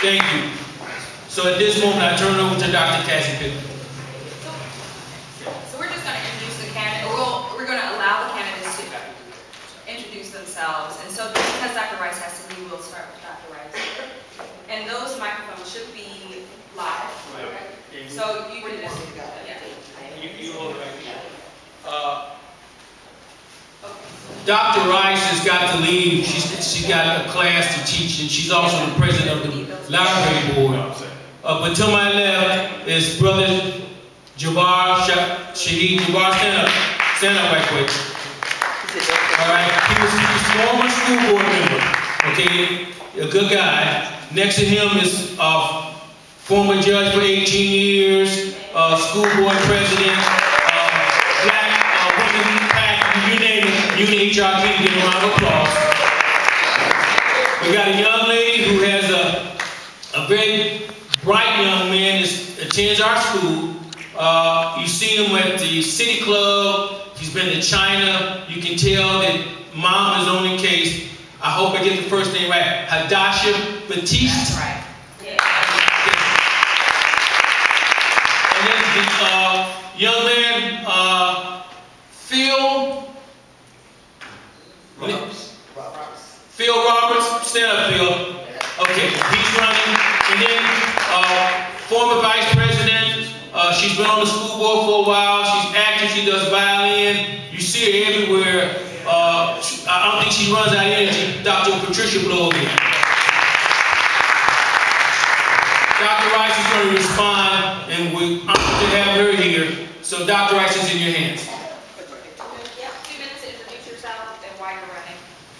Thank you. So at this moment, I turn it over to Dr. Cassie Pittman. So we're just going to introduce the candidate, or we're going to allow the candidates to introduce themselves. And so because Dr. Rice has to leave, we'll start with Dr. Rice. And those microphones should be live. Right. So you can just, yeah. You hold it right here. Dr. Rice has got to leave. She's got a class to teach, and she's also the president of the library board. But to my left is Brother Jabbar Shahid. Jabbar, stand up. Stand up right quick. All right. He was a former school board member. Okay, a good guy. Next to him is former judge for 18 years, school board president, black women pack, you name it, you need HR can give a round of applause. We got a young lady who has a very bright young man that attends our school. You see him at the City Club. He's been to China. You can tell that mom is on the case. I hope I get the first name right. Hadasha Batiste. That's right. Yeah. And then the young man, Phil Roberts. Stand up, Phil. Okay, he's running. And then former vice president. She's been on the school board for a while. She's active. She does violin. You see her everywhere. I don't think she runs out of energy. Dr. Patricia A. Dr. Rice is going to respond, and we're honored to have her here. So Dr. Rice is in your hands. Yeah, 2 minutes to introduce yourself and why you're running.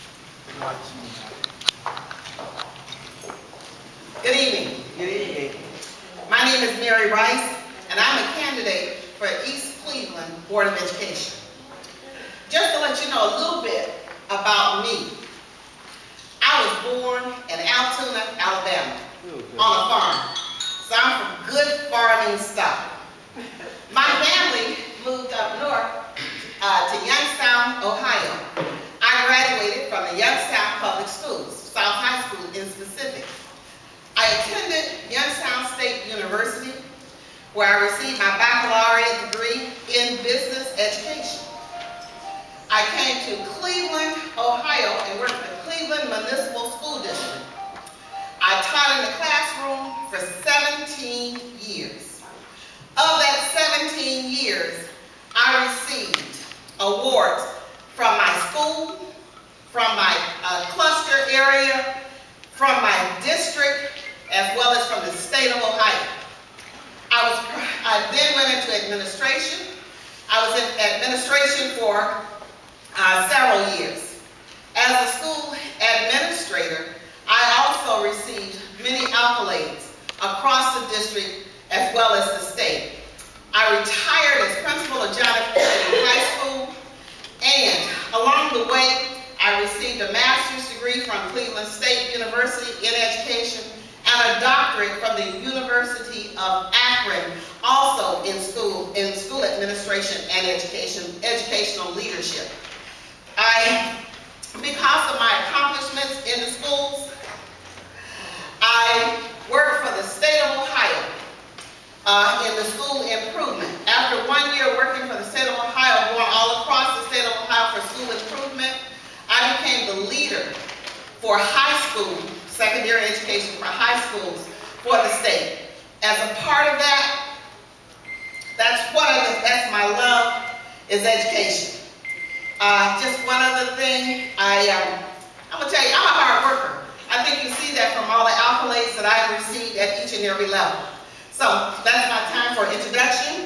Good evening. Good evening. My name is Mary Rice, and I'm a candidate for East Cleveland Board of Education. Just to let you know a little bit about me, I was born in Altoona, Alabama, on a farm. So I'm from good farming stock. My family moved up north to Youngstown, Ohio. I graduated from the Youngstown Public Schools, South High School in specific. I attended Youngstown State University, where I received my baccalaureate degree in business education. I came to Cleveland, Ohio, and worked at the Cleveland Municipal School District. I taught in the classroom for 17 years. Of that 17 years, I received awards from my school, from my cluster area, from my district, as well as from the state of Ohio. I then went into administration. I was in administration for several years. As a school administrator, I also received many accolades across the district as well as the state. I retired as principal of John F. Kennedy High School, and along the way, I received a master's degree from Cleveland State University in education and a doctorate from the University of Akron, also in school administration and educational leadership. Because of my accomplishments in the schools, I worked for the state of Ohio in the school improvement. After 1 year working for the state of Ohio, going all across the state of Ohio for school improvement, I became the leader for high school, secondary education for high schools for the state. As a part of that, that's my love, is education. Just one other thing, I'm gonna tell you, I'm a hard worker. I think you see that from all the accolades that I've received at each and every level. So that's my time for introduction.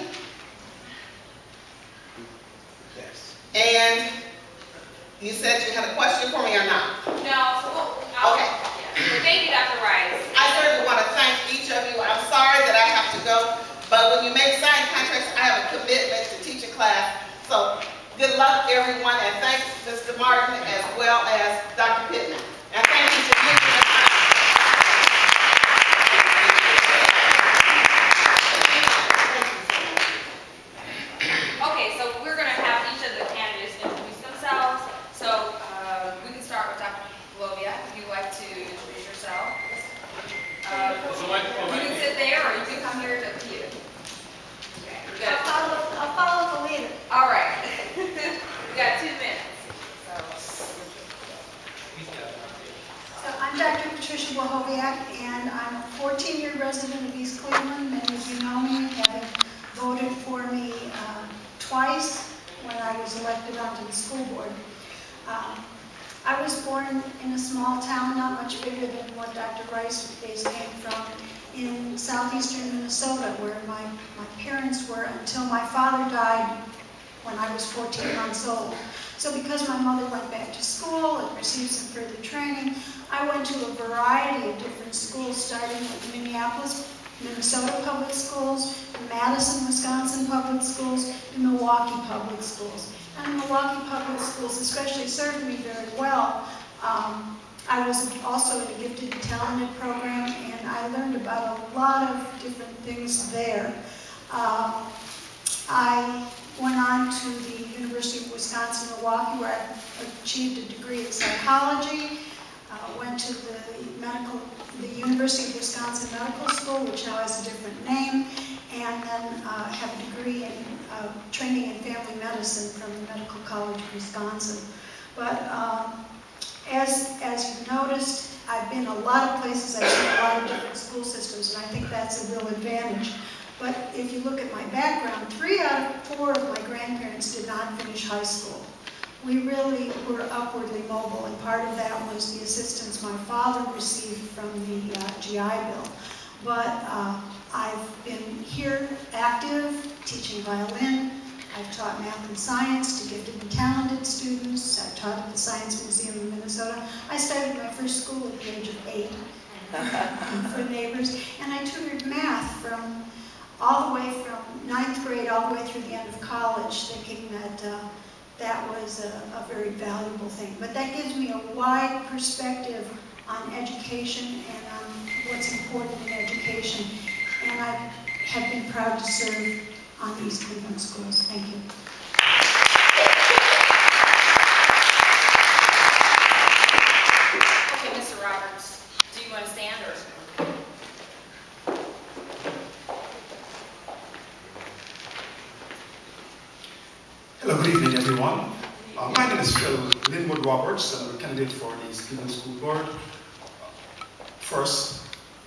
Yes. And you said you had a question for me or not? No, okay. Yeah. Thank you, Dr. Rice. I certainly want to thank each of you. I'm sorry that I have to go, but when you make signed contracts, I have a commitment to teach a class. So good luck, everyone, and thanks Mr. Martin as well as Dr. Pittman. And thank you for giving us time. Okay, so we're going to have each of the candidates introduce themselves. So we can start with Dr. Blochowiak, if you'd like to introduce yourself. microphone You right can here. sit there or you can come here to you. Okay, we got, I'll follow the leader. all right. We got 2 minutes. So I'm Dr. Patricia Blochowiak, and I'm a 14-year resident of East Cleveland. Many of you know me, having voted for me twice when I was elected onto the school board. I was born in a small town, not much bigger than what Dr. Rice came from, in southeastern Minnesota, where my parents were until my father died when I was 14 months old. So because my mother went back to school and received some further training, I went to a variety of different schools, starting with Minneapolis, Minnesota public schools, Madison, Wisconsin public schools, and Milwaukee public schools. And Milwaukee public schools especially served me very well. I was also in a gifted and talented program, and I learned about a lot of different things there. I went on to the University of Wisconsin-Milwaukee, where I achieved a degree in psychology. Went to the University of Wisconsin Medical School, which now has a different name, and then have a degree in training in family medicine from the Medical College of Wisconsin. But as you've noticed, I've been a lot of places, I've seen a lot of different school systems, and I think that's a real advantage. But if you look at my background, 3 out of 4 of my grandparents did not finish high school. We really were upwardly mobile, and part of that was the assistance my father received from the GI Bill. But I've been here active, teaching violin. I've taught math and science to gifted and talented students. I've taught at the Science Museum in Minnesota. I started my first school at the age of 8 for neighbors, and I tutored math from all the way from 9th grade all the way through the end of college, thinking that that was a very valuable thing. But that gives me a wide perspective on education and on what's important in education. And I have been proud to serve on East Cleveland schools. Thank you. Okay, Mr. Roberts, do you want to stand or? Hello, good evening, everyone. My name is Eve Lynn Westbrooks, and I'm a candidate for the East Cleveland School Board. First,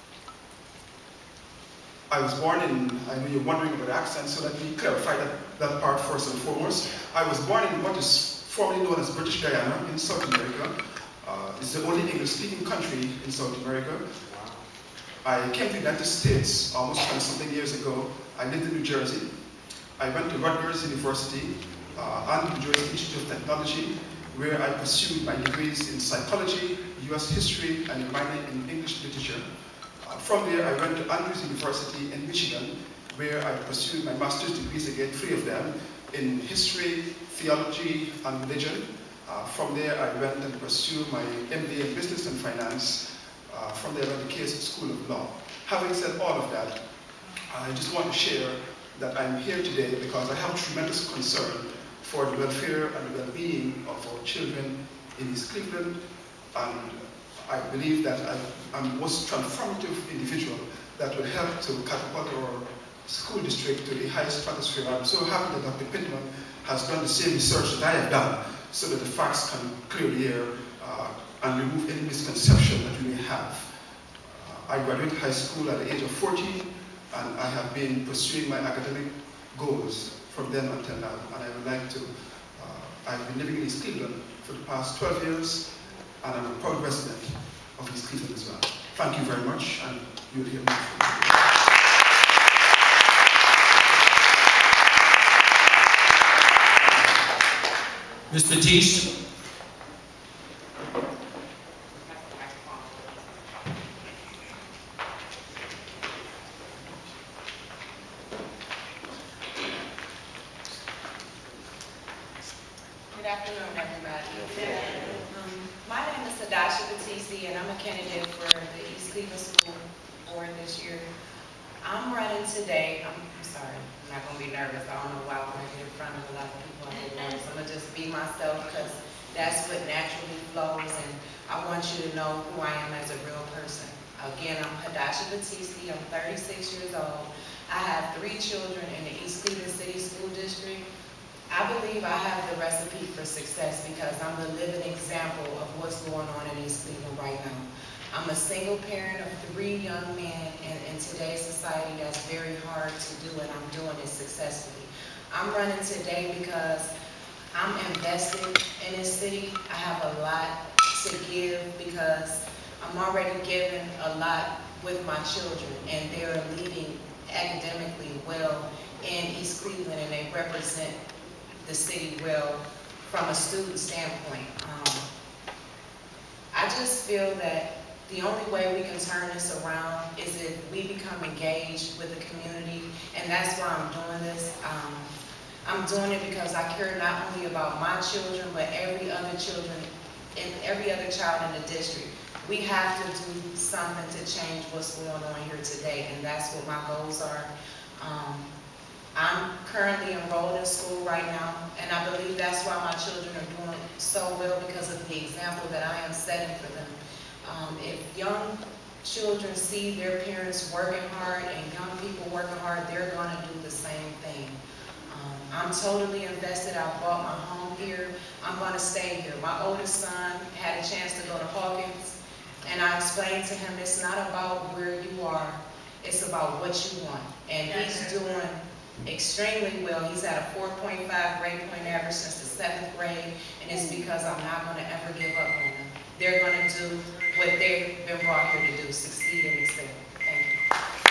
I was born in, I know you're wondering about the accent, so let me clarify that part first and foremost. I was born in what is formerly known as British Guyana in South America. It's the only English-speaking country in South America. I came to the United States almost 20-something years ago. I lived in New Jersey. I went to Rutgers University and the New Jersey Institute of Technology, where I pursued my degrees in psychology, US history, and a minor in English literature. From there, I went to Andrews University in Michigan, where I pursued my master's degrees, again, 3 of them, in history, theology, and religion. From there, I went and pursued my MVI in business and finance. From there, I went to Case School of Law. Having said all of that, I just want to share that I'm here today because I have tremendous concern for the welfare and the well-being of our children in East Cleveland, and I believe that I'm the most transformative individual that will help to catapult our school district to the highest stratosphere. I'm so happy that Dr. Pittman has done the same research that I have done, so that the facts can clear the air and remove any misconception that we may have. I graduated high school at the age of 14, and I have been pursuing my academic goals from then until now. And I would like to, I've been living in East Cleveland for the past 12 years, and I'm a proud resident of East Cleveland as well. Thank you very much, and you'll hear more from me. Ms. Batiste. Good afternoon, everybody. My name is Patricia A, and I'm a candidate for the East Cleveland School Board this year. I'm running today. I'm sorry, I'm not going to be nervous. I don't know why I'm going to get in front of a lot of people. I'm going to just be myself because that's what naturally flows, and I want you to know who I am as a real person. Again, I'm Patricia A. I'm 36 years old. I have 3 children in the East Cleveland City School District. I believe I have the recipe for success because I'm the living example of what's going on in East Cleveland right now. I'm a single parent of 3 young men, and in today's society, that's very hard to do, and I'm doing it successfully. I'm running today because I'm invested in this city. I have a lot to give because I'm already giving a lot with my children, and they're leading academically well in East Cleveland, and they represent the city well from a student standpoint. I just feel that the only way we can turn this around is if we become engaged with the community, and that's why I'm doing this. I'm doing it because I care not only about my children, but every other children and every other child in the district. We have to do something to change what's going on here today, and that's what my goals are. I'm currently enrolled in school right now, and I believe that's why my children are doing so well, because of the example that I am setting for them. If young children see their parents working hard and young people working hard, they're going to do the same thing. I'm totally invested. I bought my home here. I'm going to stay here. My oldest son had a chance to go to Hawkins, and I explained to him it's not about where you are, it's about what you want. And he's doing extremely well. He's at a 4.5 grade point average since the 7th grade, and it's because I'm not going to ever give up on them. They're going to do what they've been brought here to do, succeed and excel. Thank you.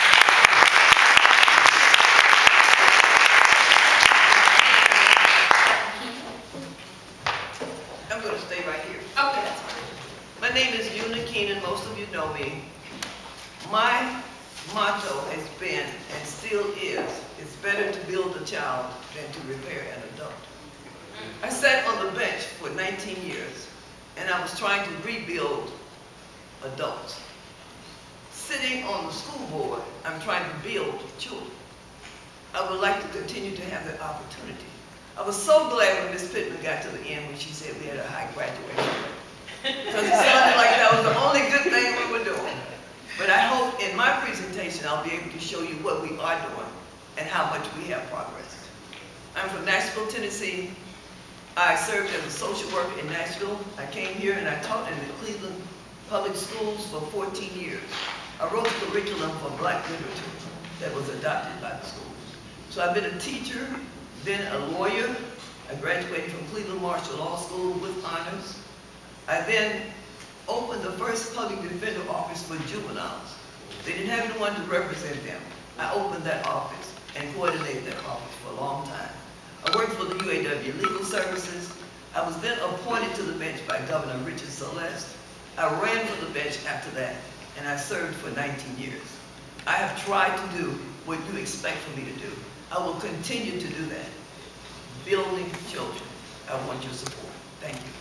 I'm going to stay right here. Okay, that's fine. My name is Keenon. Most of you know me. My motto has been, and still is, it's better to build a child than to repair an adult. I sat on the bench for 19 years, and I was trying to rebuild adults. Sitting on the school board, I'm trying to build children. I would like to continue to have that opportunity. I was so glad when Ms. Pittman got to the end when she said we had a high graduation rate, because it sounded like that was the only good thing we were doing. But I hope in my presentation I'll be able to show you what we are doing and how much we have progressed. I'm from Nashville, Tennessee. I served as a social worker in Nashville. I came here and I taught in the Cleveland Public Schools for 14 years. I wrote the curriculum for Black literature that was adopted by the schools. So I've been a teacher, then a lawyer. I graduated from Cleveland Marshall Law School with honors. I then opened the first public defender office for juveniles. They didn't have anyone to represent them. I opened that office and coordinated that office for a long time. I worked for the UAW Legal Services. I was then appointed to the bench by Governor Richard Celeste. I ran for the bench after that, and I served for 19 years. I have tried to do what you expect for me to do. I will continue to do that. Building children. I want your support. Thank you.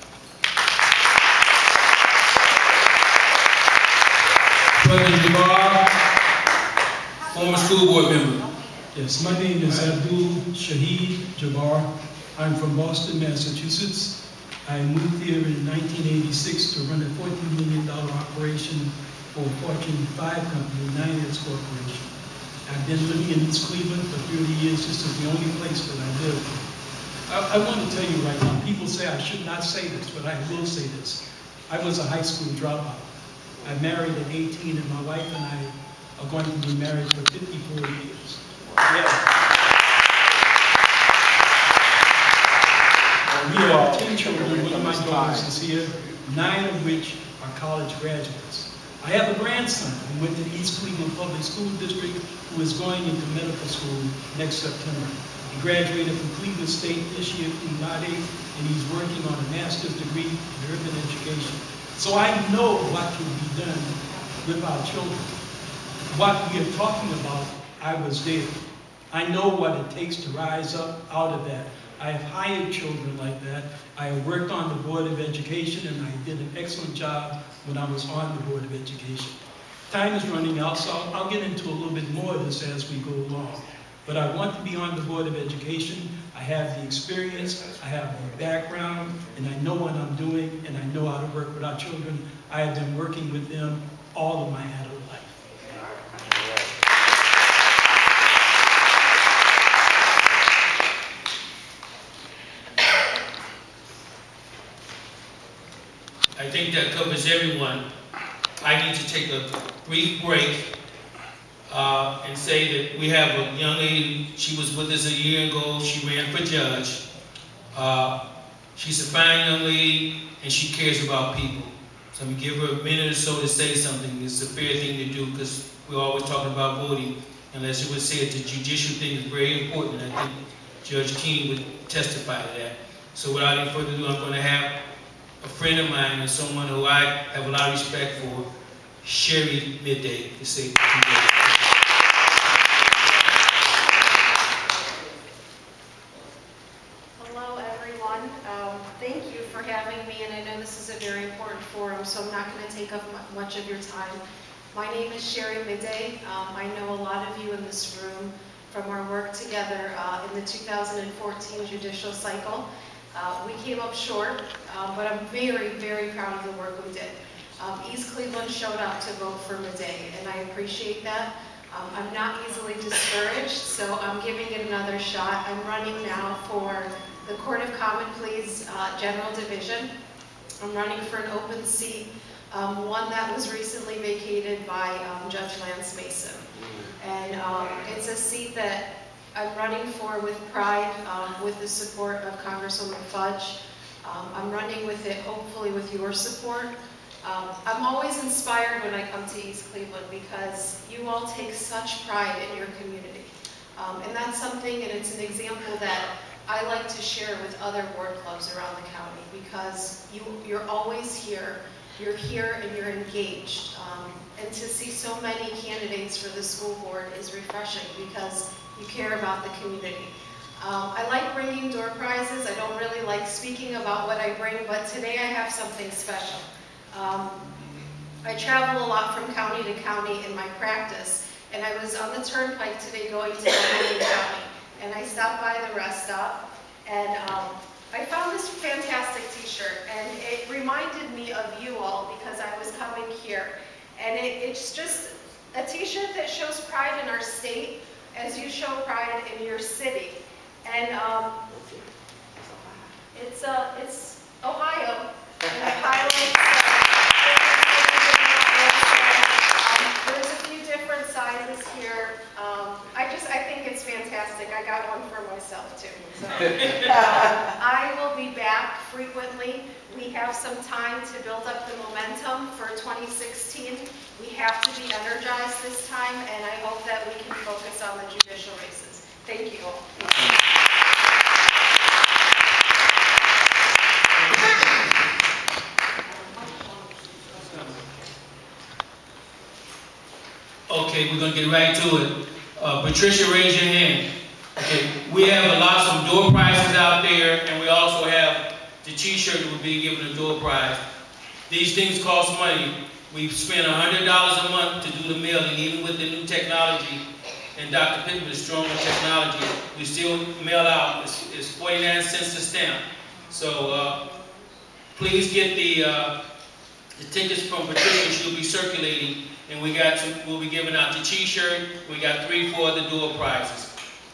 President Jabbar, former school board member. Yes, my name is Abdul Shahid Jabbar. I'm from Boston, Massachusetts. I moved here in 1986 to run a $14 million operation for a Fortune 5 company, Niners Corporation. I've been living in East Cleveland for 30 years. This is the only place that I live. I want to tell you right now, people say I should not say this, but I will say this. I was a high school dropout. I married at 18, and my wife and I are going to be married for 54 years. Yeah. We have 10 children. One of my daughters is here, 9 of which are college graduates. I have a grandson who went to the East Cleveland Public School District who is going into medical school next September. He graduated from Cleveland State this year, cum laude, and he's working on a master's degree in urban education. So I know what can be done with our children. What we are talking about, I was there. I know what it takes to rise up out of that. I have hired children like that. I have worked on the Board of Education, and I did an excellent job when I was on the Board of Education. Time is running out, so I'll get into a little bit more of this as we go along. But I want to be on the Board of Education. I have the experience, I have the background, and I know what I'm doing, and I know how to work with our children. I have been working with them all of my adult that covers everyone, I need to take a brief break and say that we have a young lady. She was with us a year ago. She ran for judge. She's a fine young lady, and she cares about people. So I'm going to give her a minute or so to say something. It's a fair thing to do because we're always talking about voting. Unless it would say that the judicial thing is very important. I think Judge Keenon would testify to that. So without any further ado, I'm going to have a friend of mine and someone who I have a lot of respect for, Sherry Midday, to say a few words. Hello, everyone. Thank you for having me, and I know this is a very important forum, so I'm not going to take up much of your time. My name is Sherry Midday. I know a lot of you in this room from our work together in the 2014 judicial cycle. We came up short, but I'm very, very proud of the work we did. East Cleveland showed up to vote for Midday, and I appreciate that. I'm not easily discouraged, so I'm giving it another shot. I'm running now for the Court of Common Pleas General Division. I'm running for an open seat, one that was recently vacated by Judge Lance Mason. And it's a seat that I'm running for with pride, with the support of Congresswoman Fudge. I'm running with it, hopefully with your support. I'm always inspired when I come to East Cleveland because you all take such pride in your community. And that's something, and it's an example that I like to share with other ward clubs around the county because you're always here. You're here and you're engaged. And to see so many candidates for the school board is refreshing because you care about the community. I like bringing door prizes. I don't really like speaking about what I bring, but today I have something special. I travel a lot from county to county in my practice, and I was on the turnpike today going to Illinois County, and I stopped by the rest stop, and I found this fantastic t-shirt, and it reminded me of you all because I was coming here. And it's just a t-shirt that shows pride in our state as you show pride in your city. And it's Ohio, and it highlights there's a few different sizes here. I think it's fantastic. I got one for myself too. So, I will be back frequently. We have some time to build up the momentum for 2016. We have to be energized this time, and I hope that we can focus on the judicial races. Thank you all. Okay, we're going to get right to it. Patricia, raise your hand. Okay, we have some door prizes out there, and we also have the t-shirt that will be given a door prize. These things cost money. We've spent $100 a month to do the mailing, even with the new technology, and Dr. Pittman is strong with technology. We still mail out. It's 49 cents a stamp. So please get the tickets from Patricia. She'll be circulating. And we'll be giving out the t-shirt. We got 3 for the door prizes.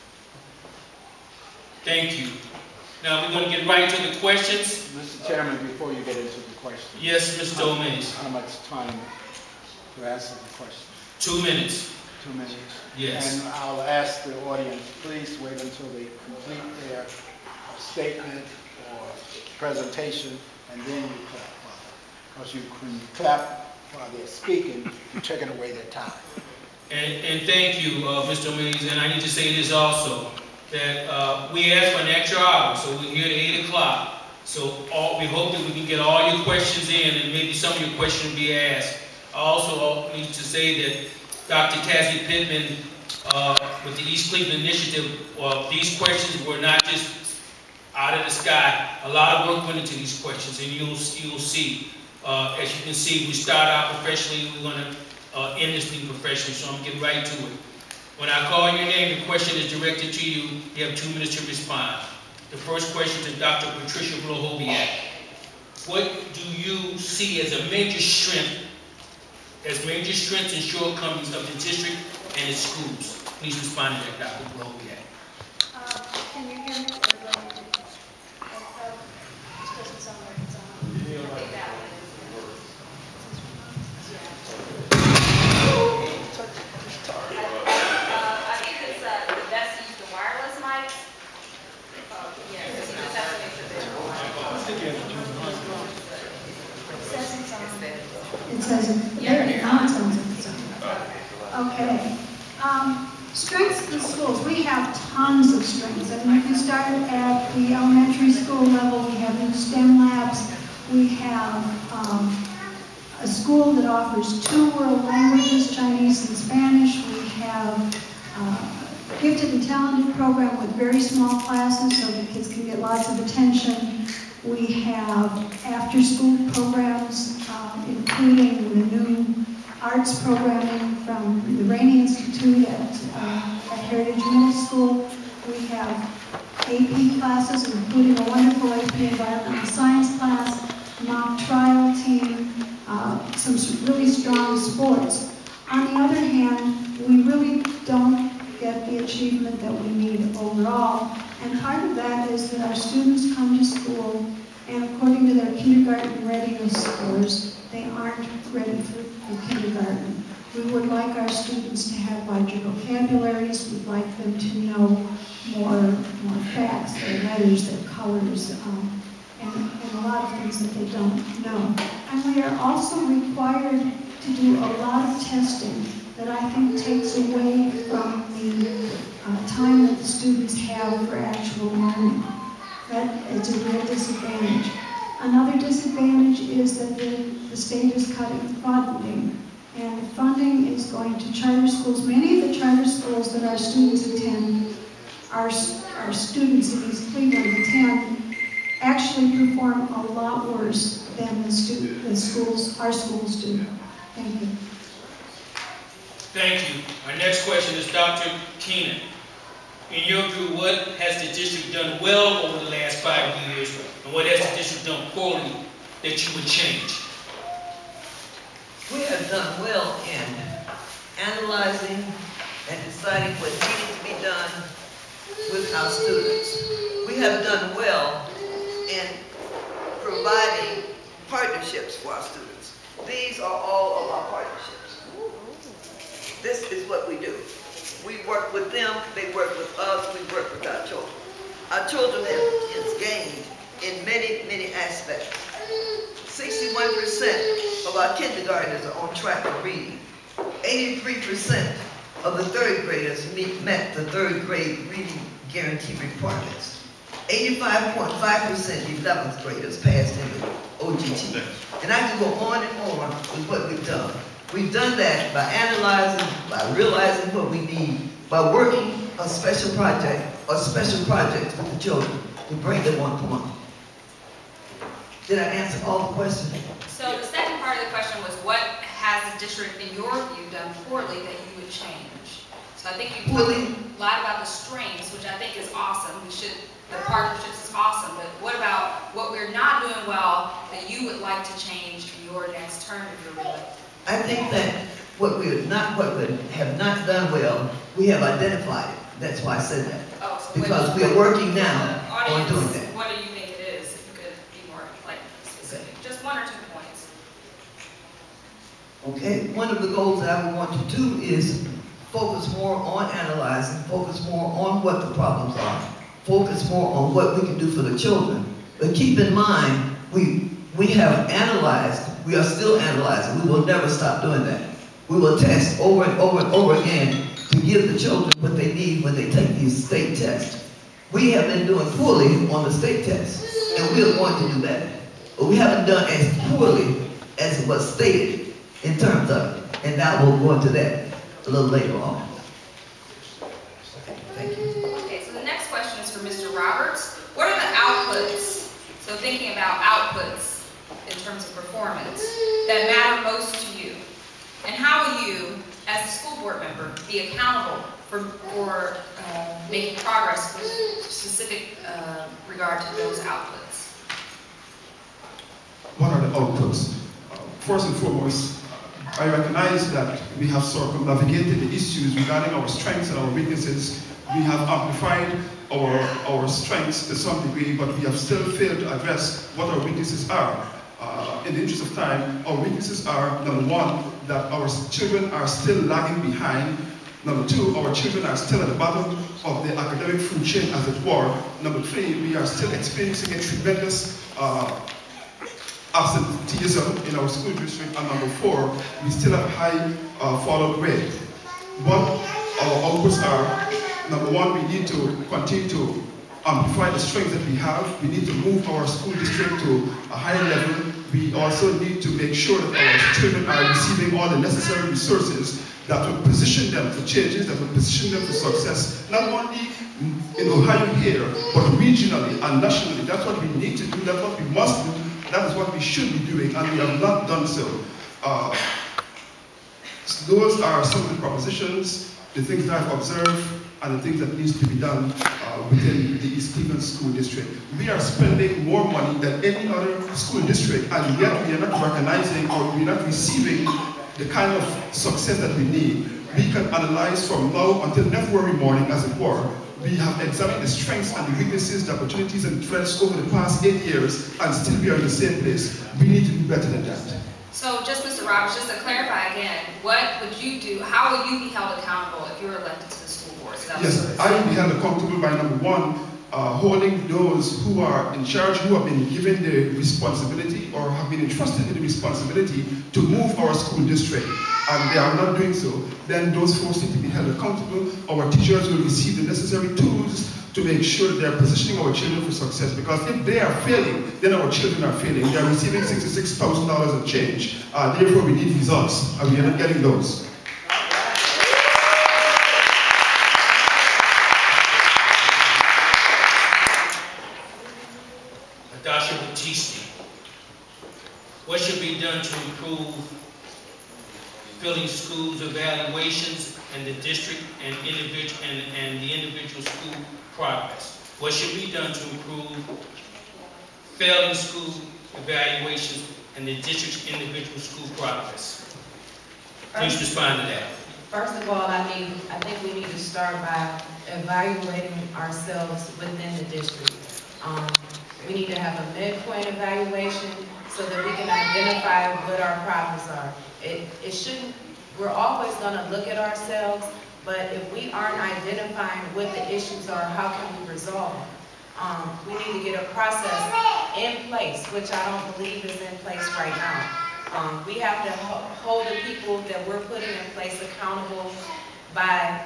Thank you. Now we're going to get right to the questions. Mr. Chairman, before you get into the questions. Yes, Mr. Gomez. How much time to answer the question? 2 minutes. 2 minutes? Yes. And I'll ask the audience, please wait until they complete their statement or presentation, and then you clap. Because you can clap while they're speaking, you're taking away their time. And thank you, Mr. Gomez. And I need to say this also, that we asked for an extra hour, so we're here at 8 o'clock. So we hope that we can get all your questions in, and maybe some of your questions will be asked. I also need to say that Dr. Cassie Pittman, with the East Cleveland Initiative, these questions were not just out of the sky. A lot of work went into these questions, and you'll see. As you can see, we start out professionally. We're going to end this thing professionally, so I'm going to get right to it. When I call your name, the question is directed to you. You have 2 minutes to respond. The first question to Dr. Patricia Blochowiak. What do you see as major strengths and shortcomings of the district and its schools? Please respond to that, Dr. Blochowiak. Can you hear me? This doesn't sound like it's on. Okay. Strengths in schools. We have tons of strengths. I mean, if you start at the elementary school level, we have new STEM labs. We have a school that offers 2 world languages, Chinese and Spanish. We have a gifted and talented program with very small classes so the kids can get lots of attention. We have after-school programs, including the new arts programming from the Rainey Institute at Heritage Middle School. We have AP classes, including a wonderful AP environmental science class, mock trial team, some really strong sports. On the other hand, we really don't get the achievement that we need overall. And part of that is that our students come to school, and according to their kindergarten readiness scores, they aren't ready for kindergarten. We would like our students to have larger vocabularies. We'd like them to know more facts, their letters, their colors, and a lot of things that they don't know. And we are also required to do a lot of testing that I think takes away from the time that the students have for actual learning. That is a real disadvantage. Another disadvantage is that the state is cutting funding. And the funding is going to charter schools. Many of the charter schools that our students attend, our students in East Cleveland attend, actually perform a lot worse than our schools do. Thank you. Thank you. Our next question is Dr. Keenon. In your view, what has the district done well over the last 5 years, and what has the district done poorly that you would change? We have done well in analyzing and deciding what needed to be done with our students. We have done well in providing partnerships for our students. These are all of our partnerships. This is what we do. We work with them, they work with us, we work with our children. Our children have gained in many, many aspects. 61% of our kindergartners are on track for reading. 83% of the third graders met the third grade reading guarantee requirements. 85.5% 11th graders passed in the OGT. And I can go on and on with what we've done. We've done that by analyzing, by realizing what we need, by working a special project or special projects with the children to bring them on point. Did I answer all the questions? So the second part of the question was, what has the district, in your view, done poorly that you would change? So I think you talked a lot about the strengths, which I think is awesome. The partnerships is awesome, but what about what we're not doing well that you would like to change in your next term if you're elected? I think that what we have not done well, we have identified it. That's why I said that. Oh, so because we are working now on doing that. What do you think it is? If you could be more specific. Okay. Just 1 or 2 points. Okay, one of the goals that I would want to do is focus more on analyzing, focus more on what the problems are, focus more on what we can do for the children. But keep in mind, we have analyzed, we are still analyzing. We will never stop doing that. We will test over and over and over again to give the children what they need when they take these state tests. We have been doing poorly on the state tests, and we are going to do better. But we haven't done as poorly as it was stated in terms of it. And now we'll go into that a little later on. Thank you. Okay, so the next question is for Mr. Roberts. What are the outputs, so thinking about outputs in terms of performance, that matter most to you? And how will you, as a school board member, be accountable for making progress with specific regard to those outputs? What are the outputs? First and foremost, I recognize that we have circumnavigated the issues regarding our strengths and our weaknesses. We have amplified our strengths to some degree, but we have still failed to address what our weaknesses are. In the interest of time, our weaknesses are, number one, that our children are still lagging behind. Number two, our children are still at the bottom of the academic food chain, as it were. Number three, we are still experiencing a tremendous absenteeism in our school district. And number four, we still have high fallout rate. outputs are, number one, we need to continue to amplify the strengths that we have. We need to move our school district to a higher level. We also need to make sure that our children are receiving all the necessary resources that will position them for changes, that will position them for success, not only in Ohio here, but regionally and nationally. That's what we need to do, that's what we must do, that is what we should be doing, and we have not done so. Those are some of the propositions, the things that I've observed, and the things that needs to be done within the East Cleveland School District. We are spending more money than any other school district, and yet we are not recognizing or we are not receiving the kind of success that we need. We can analyze from now until February morning, as it were. We have examined the strengths and the weaknesses, the opportunities and threats over the past 8 years, and still we are in the same place. We need to do better than that. So just Mr. Roberts, just to clarify again, what would you do, how would you be held accountable if you were elected to the school board? So yes, I will be held accountable by number one, holding those who are in charge, who have been given the responsibility or have been entrusted with the responsibility to move our school district, and they are not doing so, then those folks need to be held accountable. Our teachers will receive the necessary tools to make sure that they are positioning our children for success, because if they are failing, then our children are failing. They are receiving $66,000 of change. Therefore, we need results, and we are not getting those. Dr. Battisti, what should be done to improve filling schools evaluations and the district and the individual school progress? What should be done to improve failing school evaluations and the district's individual school progress? Please respond to that. First of all, I think we need to start by evaluating ourselves within the district. We need to have a midpoint evaluation so that we can identify what our problems are. It shouldn't, we're always going to look at ourselves, but if we aren't identifying what the issues are, how can we resolve them? We need to get a process in place, which I don't believe is in place right now. We have to hold the people that we're putting in place accountable by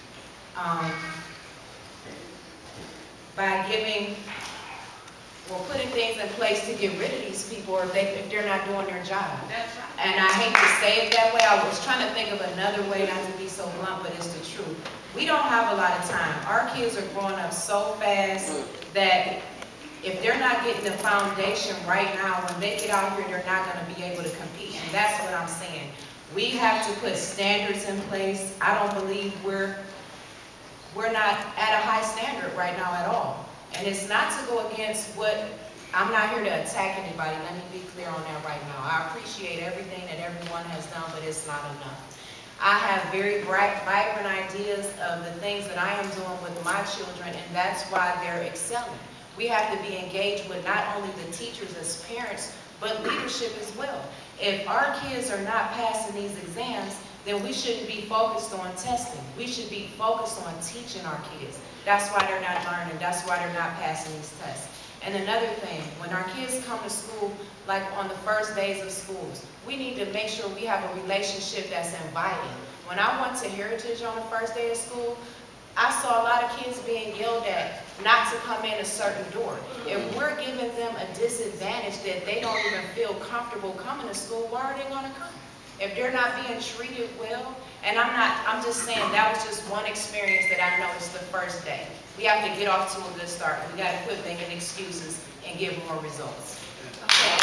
giving, or putting things in place to get rid of these people if they're not doing their job. That's right. And I hate to say it that way. I was trying to think of another way, not to be so blunt, but it's the truth. We don't have a lot of time. Our kids are growing up so fast that if they're not getting the foundation right now, when they get out here, they're not going to be able to compete. And that's what I'm saying. We have to put standards in place. I don't believe we're not at a high standard right now at all. And it's not to go against what, I'm not here to attack anybody, let me be clear on that right now. I appreciate everything that everyone has done, but it's not enough. I have very bright, vibrant ideas of the things that I am doing with my children, and that's why they're excelling. We have to be engaged with not only the teachers as parents, but leadership as well. If our kids are not passing these exams, then we shouldn't be focused on testing. We should be focused on teaching our kids. That's why they're not learning. That's why they're not passing these tests. And another thing, when our kids come to school, like on the first days of schools, we need to make sure we have a relationship that's inviting. When I went to Heritage on the first day of school, I saw a lot of kids being yelled at not to come in a certain door. If we're giving them a disadvantage that they don't even feel comfortable coming to school, why are they going to come? If they're not being treated well, and I'm just saying that was just one experience that I noticed the first day. We have to get off to a good start. We got to quit making excuses and give more results. Okay.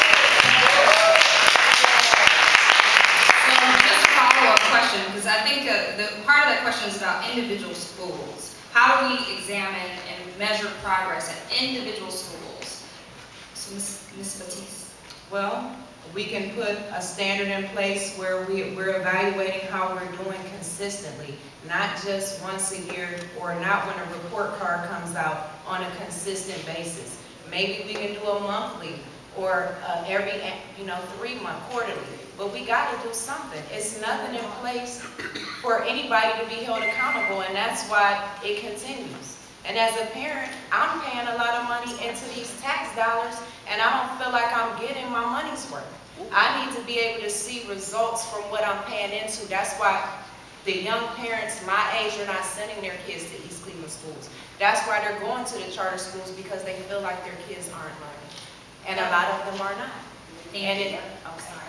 So just a follow-up question, because I think the part of that question is about individual schools. How do we examine and measure progress at individual schools? So Ms. Batiste. Well, we can put a standard in place where we're evaluating how we're doing consistently, not just once a year or not when a report card comes out on a consistent basis. Maybe we can do a monthly or every 3 month, quarterly. But we got to do something. It's nothing in place for anybody to be held accountable, and that's why it continues. And as a parent, I'm paying a lot of money into these tax dollars, and I don't feel like I'm getting my money's worth. I need to be able to see results from what I'm paying into. That's why The young parents my age are not sending their kids to East Cleveland schools. That's why they're going to the charter schools, because they feel like their kids aren't learning. And a lot of them are not. And it, I'm sorry.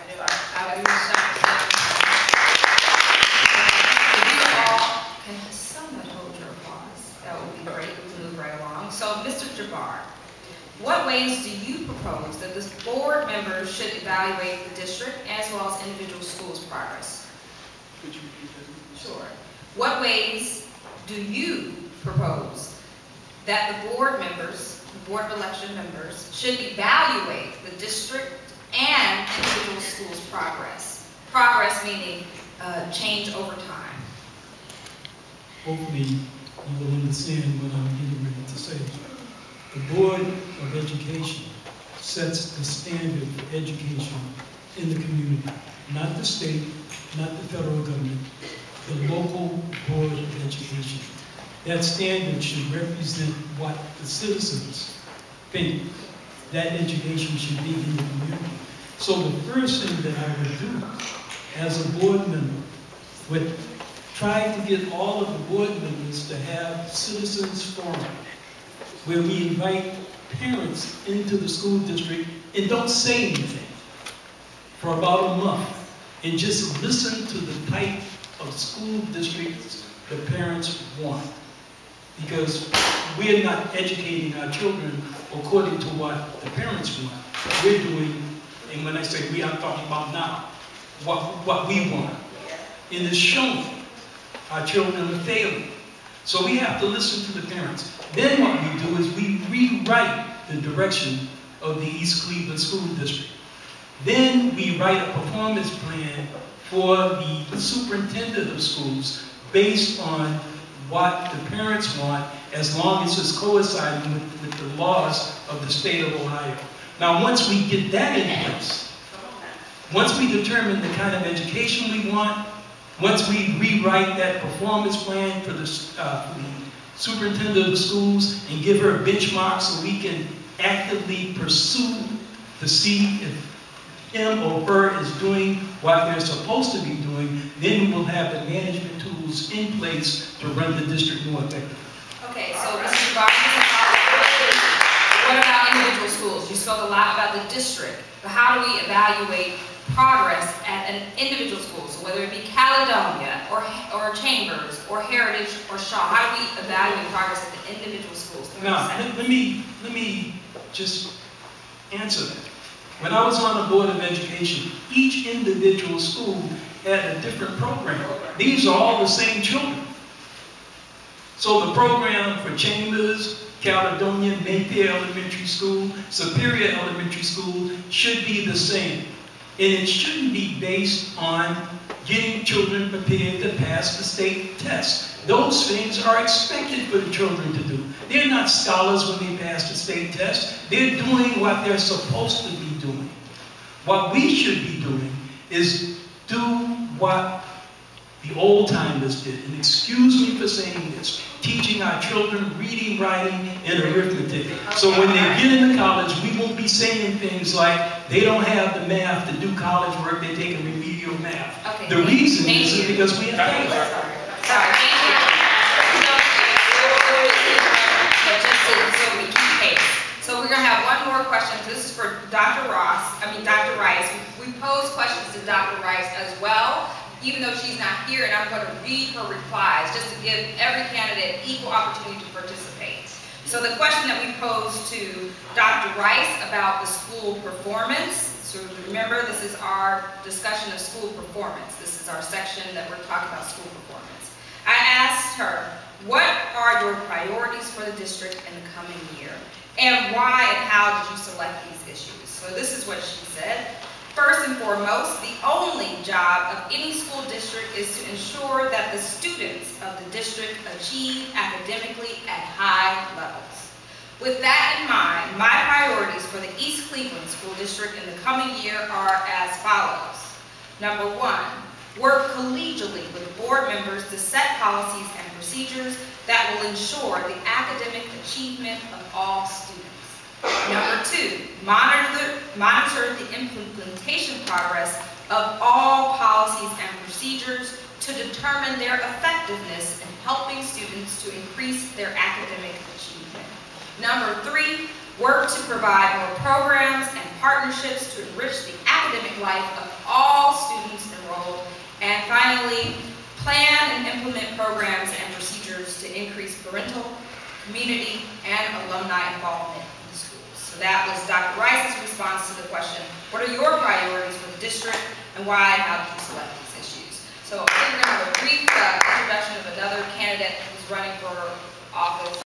You all can somewhat hold your applause. That would be great. We move right along. So, Mr. Jabbar, what ways do you propose that the board members should evaluate the district as well as individual schools' progress? Could you repeat that? Sure. What ways do you propose that the board members, the board of election members, should evaluate the district and individual schools' progress? Progress meaning change over time. Hopefully, you will understand what I'm getting ready to say. The Board of Education sets the standard for education in the community, not the state, not the federal government, the local Board of Education. That standard should represent what the citizens think that education should be in the community. So the first thing that I would do as a board member would try to get all of the board members to have citizens forum where we invite parents into the school district and don't say anything for about a month and just listen to the type of school districts the parents want. Because we're not educating our children according to what the parents want. We're doing, and when I say we, I'm talking about now, what we want. And it's showing our children are failing. So we have to listen to the parents. Then what we do is we rewrite the direction of the East Cleveland School District. Then we write a performance plan for the superintendent of schools based on what the parents want, as long as it's coinciding with the laws of the state of Ohio. Now, once we get that in place, once we determine the kind of education we want, once we rewrite that performance plan for the superintendent of the schools and give her benchmarks so we can actively pursue to see if him or her is doing what they're supposed to be doing, then we will have the management tools in place to run the district more effectively. Okay, so Mr. Barnes, what about individual schools? You spoke a lot about the district, but how do we evaluate progress at an individual school? So whether it be Caledonia or Chambers or Heritage or Shaw, how do we evaluate progress at the individual schools? Now, let me just answer that. When I was on the Board of Education, each individual school had a different program. These are all the same children. So the program for Chambers, Caledonia, Mayfair Elementary School, Superior Elementary School should be the same. And it shouldn't be based on getting children prepared to pass the state test. Those things are expected for the children to do. They're not scholars when they pass the state test. They're doing what they're supposed to be doing. What we should be doing is do what the old timers did. And excuse me for saying this, teaching our children reading, writing, and arithmetic. So when they get into college, we won't be saying things like they don't have the math to do college work, they're taking remedial math. Okay, the reason is because we have faith. Sorry, thank you. But just so we keep pace. So we're going to have one more question. This is for Dr. Rice. We pose questions to Dr. Rice as well, even though she's not here, and I'm going to read her replies just to give every candidate equal opportunity to participate. So the question that we posed to Dr. Rice about the school performance, so remember this is our discussion of school performance. This is our section that we're talking about school performance. I asked her, what are your priorities for the district in the coming year? And why and how did you select these issues? So this is what she said. First and foremost, the only job of any school district is to ensure that the students of the district achieve academically at high levels. With that in mind, my priorities for the East Cleveland School District in the coming year are as follows. Number one, work collegially with board members to set policies and procedures that will ensure the academic achievement of all students. Number two, monitor the implementation progress of all policies and procedures to determine their effectiveness in helping students to increase their academic achievement. Number 3, work to provide more programs and partnerships to enrich the academic life of all students enrolled. And finally, plan and implement programs and procedures to increase parental, community, and alumni involvement in the schools. So that was Dr. Rice's response to the question, what are your priorities for the district and why and how do you select these issues? So I think we're going to have a brief introduction of another candidate who's running for office.